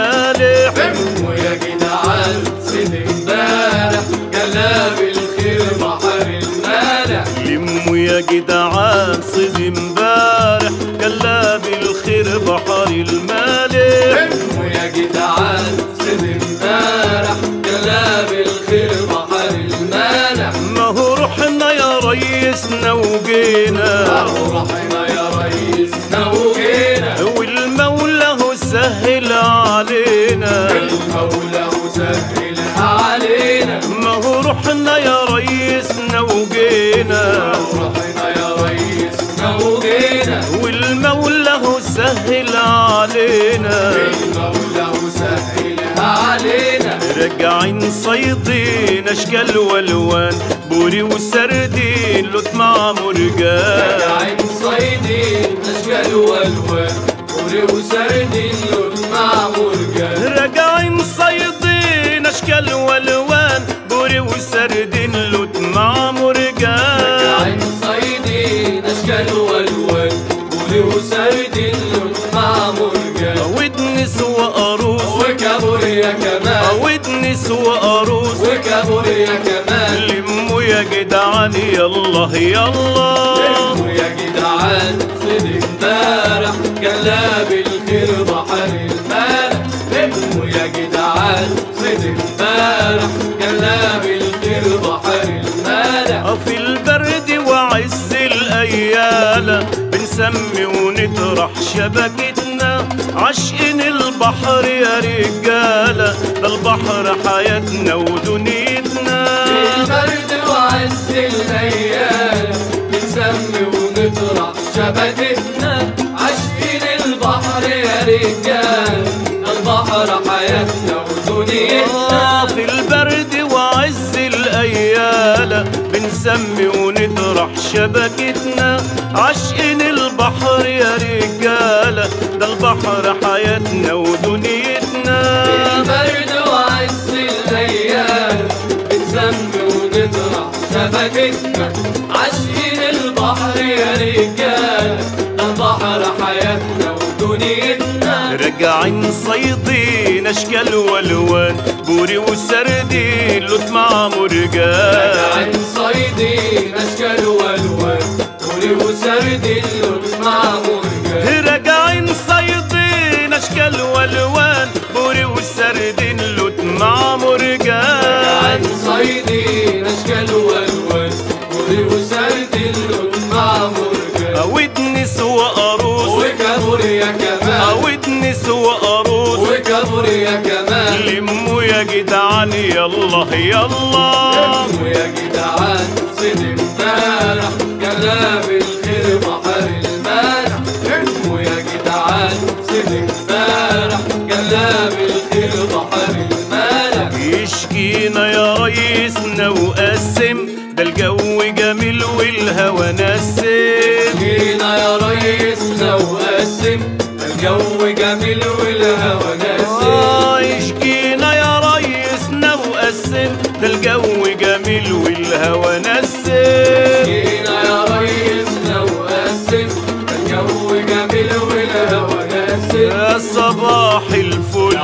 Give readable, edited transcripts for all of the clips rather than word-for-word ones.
المالح. لموا يا جدعان صيد امبارح جلاب الخير بحر المالح. لموا يا جدعان صيد امبارح جلاب الخير بحر المالح. لموا يا جدعان صيد امبارح جلاب الخير بحر المالح. ما هو رحنا يا ريسنا وجينا، ما هو رحنا يا ريسنا وجينا، والمولى هو سهل علينا، المولى هو سهل علينا. ما هو رحنا يا ريسنا وجينا، رحنا يا ريسنا وجينا، والمولى هو سهل علينا، المولى هو سهل علينا. راجعين صيدين اشكال والوان، بوري وسردين لوت مع مرجان. راجعين صيدين اشكال والوان، بوري وسردين لوت مع مرجان. راجعين صيدين اشكال والوان، بوري وسردين لوت مع مرجان. راجعين صيدين اشكال والوان، بوري وسردين لوت مع مرجان. ودنس وقاروس وكابوريا كمان، ودنس وقاروس وكابوريا كمان. لموا يا جدعان يلا يلا. لموا يا جدعان صيد امبارح جلاب الخير بحر المالح. لموا يا جدعان صيد امبارح جلاب الخير بحر المالح. في البرد وعز الايالة بنسمي ونطرح شبكتنا، عاشقين البحر يا رجالة، ده البحر حياتنا ودنيتنا. في البرد وعز الايام بنسمي ونطرح شبكتنا، عاشقين البحر يا رجال، ده البحر حياتنا ودنيتنا. في البرد وعز الايالة بنسمي ونطرح شبكتنا، عاشقين البحر يا رجالة، ده البحر حياتنا ودنيتنا. في البرد وعز الايام بنسمي ونطرح شبكتنا، عاشقين البحر يا رجال، ده البحر حياتنا ودنيتنا. راجعين صيدين اشكال والوان، بوري وسردين لوت مع مرجان. راجعين صيدين اشكال والوان، بوري وسردين لوت مع مرجان. راجعين صيدين اشكال والوان، بوري وسردين لوت مع مرجان. راجعين صيدين اشكال والوان، بوري وسردين لوت مع مرجان. ودنس وقاروس وكابوريا كمان، ودنس وقاروس وكابوريا كمان. لموا يا جدعان يلا يلا. لموا يا جدعان صيد امبارح جلاب الخير بحر المالح. لموا يا جدعان صيد امبارح جلاب الخير بحر المالح. يشكينا يا ريسنا وقسم، ده الجو جميل والهوى نسم. جينا يا ريسنا وقسم، الجو جميل والهوى نسم. يشكينا يا ريسنا وقسم، ده الجو جميل والهوى نسم. جينا يا ريسنا وقسم، الجو جميل والهوى نسم. يا صباح الفل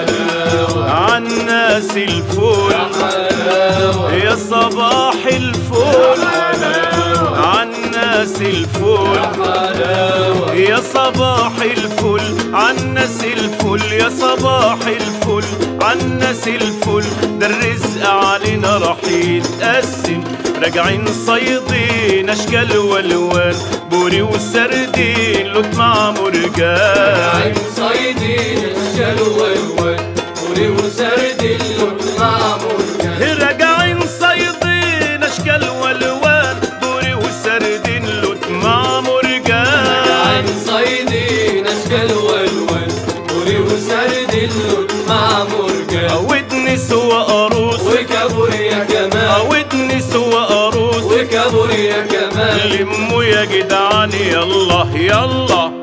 عالناس الفل، يا صباح الفل عالناس الفل، يا صباح الفل عالناس الفل، يا صباح الفل عالناس الفل. ده الرزق علينا راح يتقسم، راجعين صيدين اشكال والوان، بوري وسردين لوت مع مرجان. راجعين صيدين اشكال والوان، بوري وسردين لوت مع مرجان. راجعين صيدين اشكال والوان، بوري وسردين لوت مع مرجان. راجعين صيدين اشكال والوان، بوري وسردين لوت مع مرجان. ودنس وقاروس وكابوريا كمان، ودنس وقاروس وكابوريا كمان. لموا يا جدعان يلا يلا.